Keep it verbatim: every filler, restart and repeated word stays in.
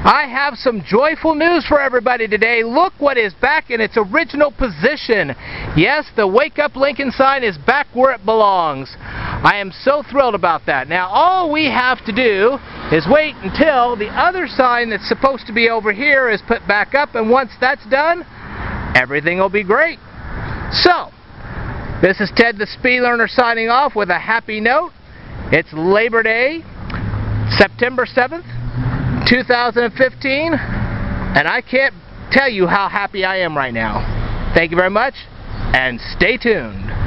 I have some joyful news for everybody today. Look what is back in its original position. Yes, the Wake Up Lincoln sign is back where it belongs. I am so thrilled about that. Now all we have to do is wait until the other sign that's supposed to be over here is put back up, and once that's done, everything will be great. So, this is Ted the Speed Learner signing off with a happy note. It's Labor Day, September seventh, two thousand fifteen, and I can't tell you how happy I am right now. Thank you very much, and stay tuned.